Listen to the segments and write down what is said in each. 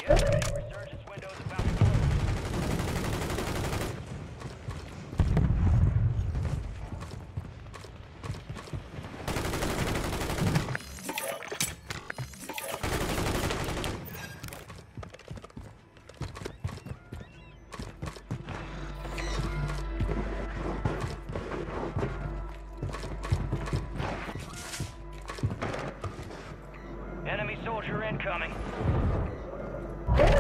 Resurgence window is about to close. Enemy soldier incoming.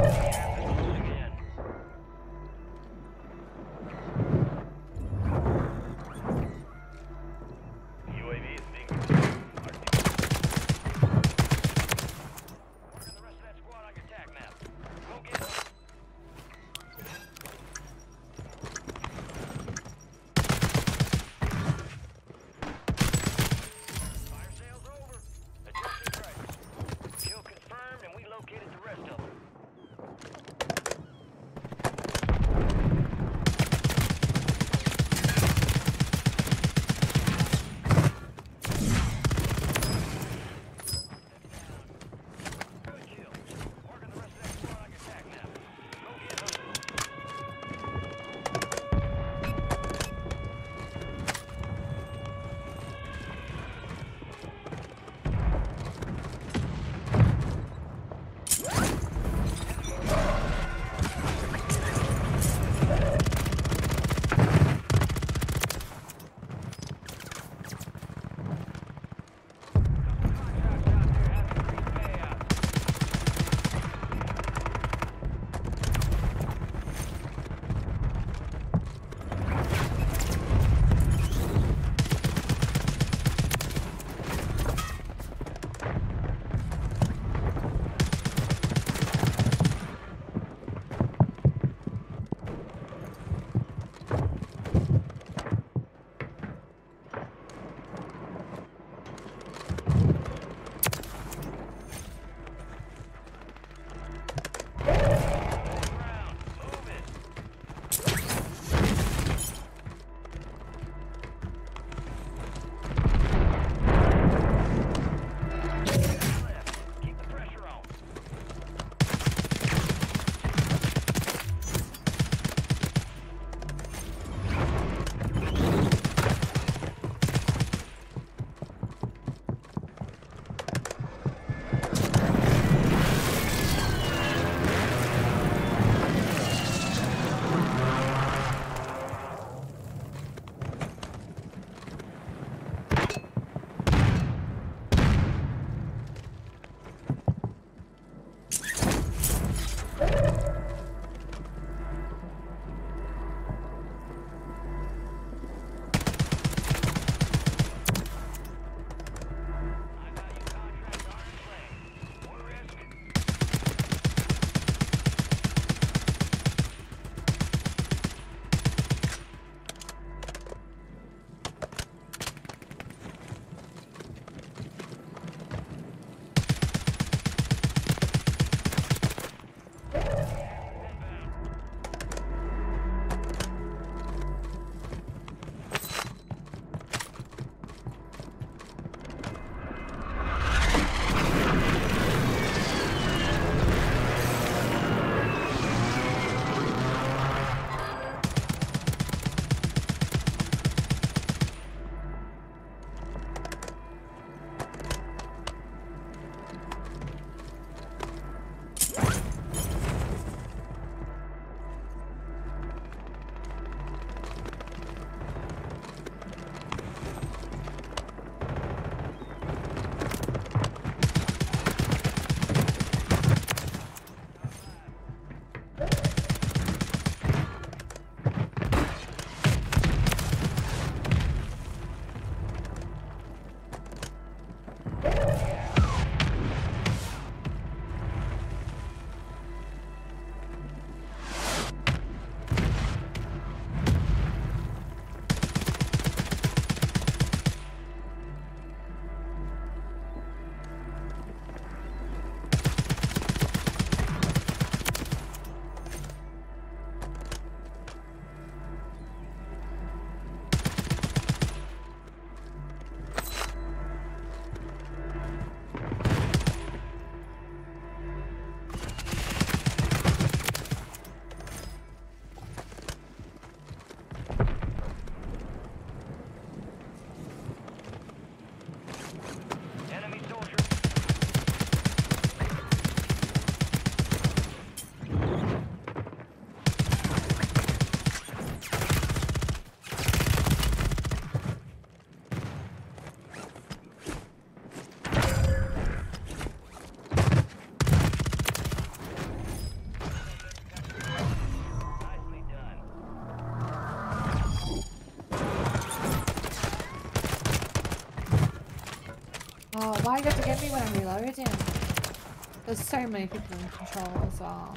Why do you have to get me when I'm reloading? There's so many people in control as well.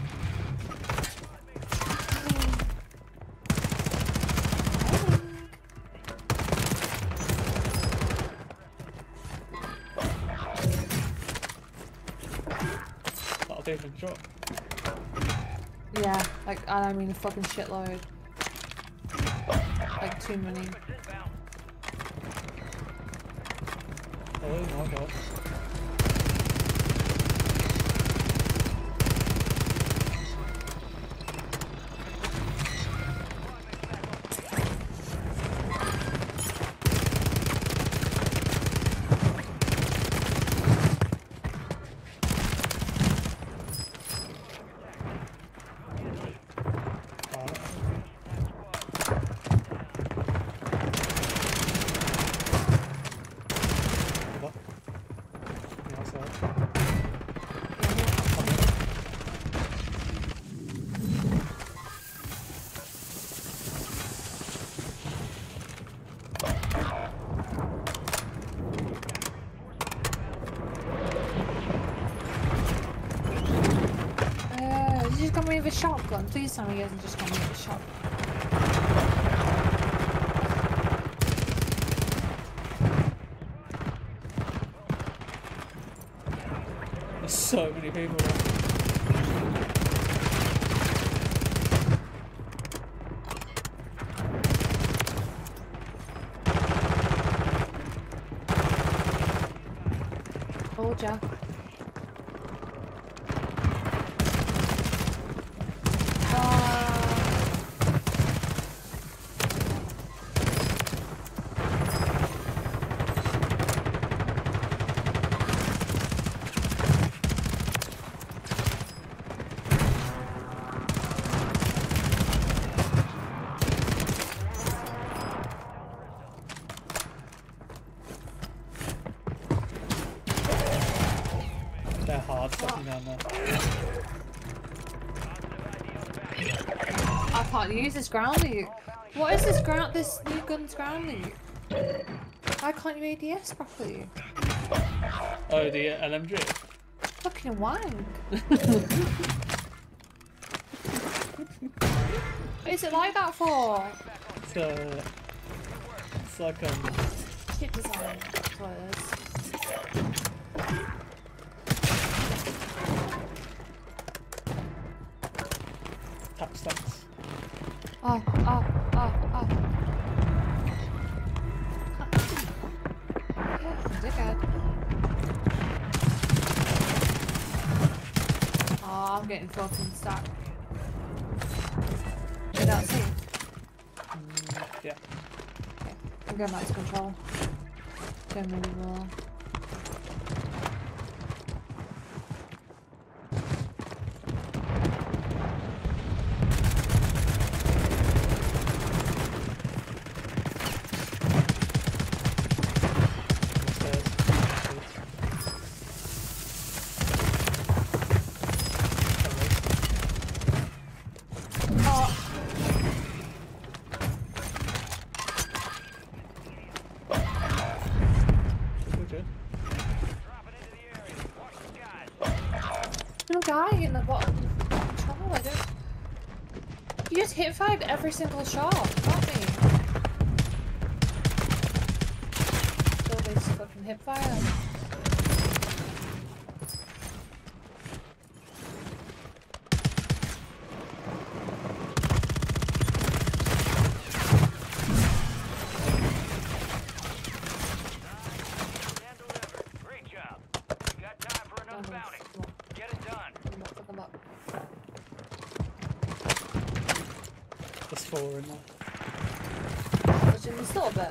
That'll do for control. Yeah, like, I mean a fucking shitload. Like, too many. Oh my god. He's just got me with a shotgun. Please tell me he hasn't just got me with a shotgun. There's so many people there. Told ya. They're hard fucking down there. I can't use this ground loot. What is this new gun's ground loot? Why can't you ADS properly? Oh, the LMG? Fucking wank. What is it like that for? It's like Shit design. That's what it is. tap stats. Oh. Dickhead. Oh, I'm getting fucking stuck. Is that safe? Yeah. Okay. I'm going back to control. Going really well. Guy in the bottom control, I don't. You just hit fired every single shot, not me. Still this fucking hip fire. Great job. You got time for another bounty. Get it done. Fuck them up. There's 4 in there. What's in the store bit?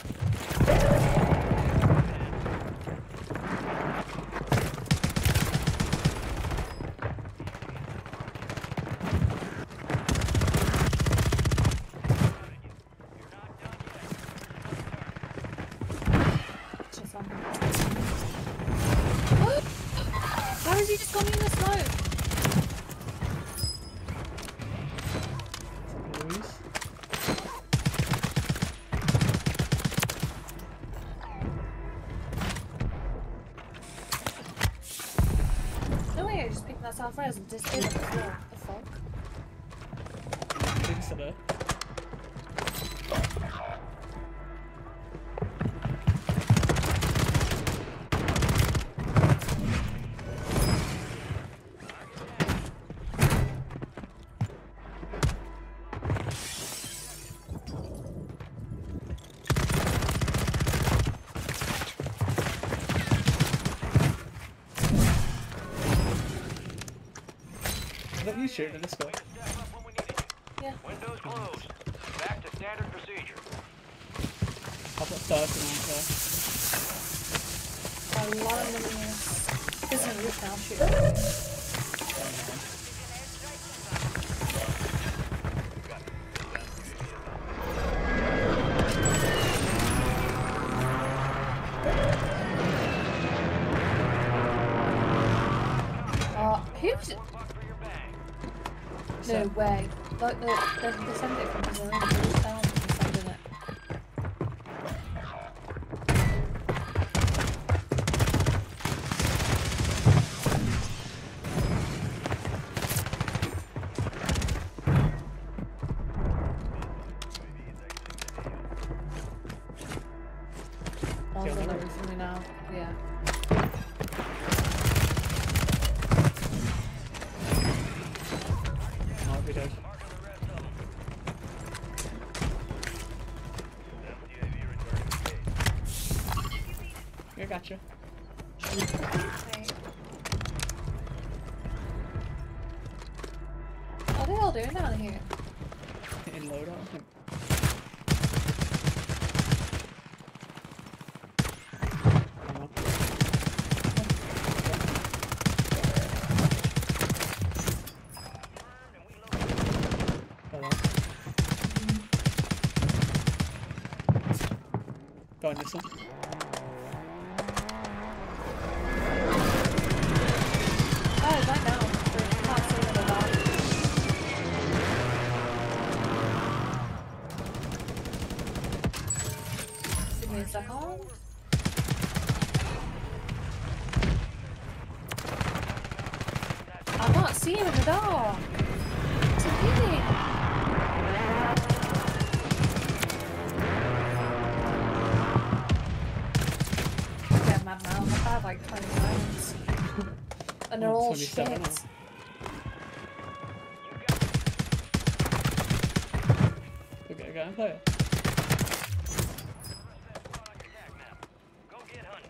How has he just gone in the smoke? thought it was disappeared on the floor. The fuck? I think so there. Is that you shooting at this guy? Step up when we need it. Yeah. Windows closed. Back to standard procedure. I've got 30 on A lot of enemies. This is a roof now, shoot. Who's... No way. Like they send it from his own town and sending it. One's on the roof of me now. Yeah. Might be dead. I gotcha. What are they all doing down here? Hitting load out, I think. Come on. Hello. Go on this one. Oh, right now. Can't see them at all. Give me a second. I can't see him in the dark. What's he doing? I'm getting mad now. I've had like 20 rounds. And they're all shit. 27 now. Okay, go and play it. Go get hunting.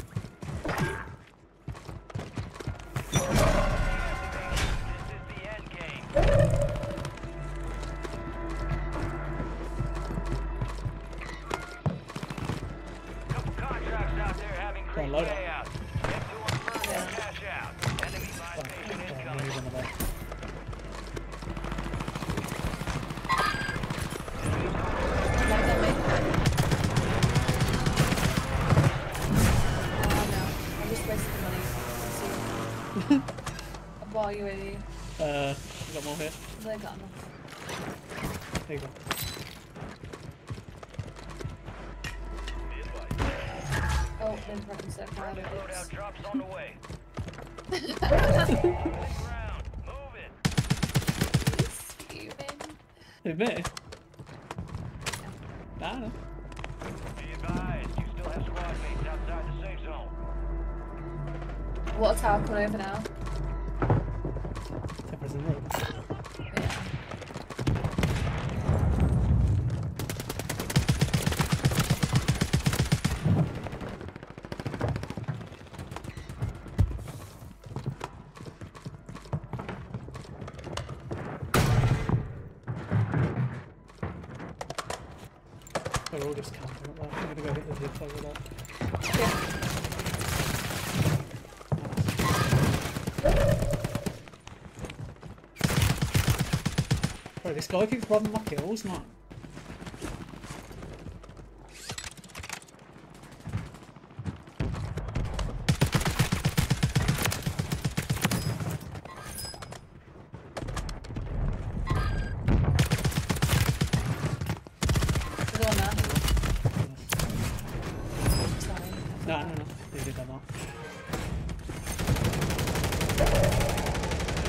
This is the end game. Couple contracts out there having great load it. payouts. Get to them first and cash out. Enemy buy station incoming. Moving away. Like that, mate. Oh no, I just wasted the money. See. What are you ready? I got more here. They got enough. There you go. Oh, then fucking set fire to Loadout it. drops on the way. Ground. Move it. Stupid. Who, me? I don't know. Be advised, you still have squad mates outside the safe zone. Water tower coming over now. Temper's in the road. Yeah. They're all just camping up there. I'm gonna go hit the zip over there. Bro, this guy keeps robbing my kills, man. There's one there. Sorry. No, no, no. They did that, not.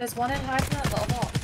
There's one in hiding at that little box.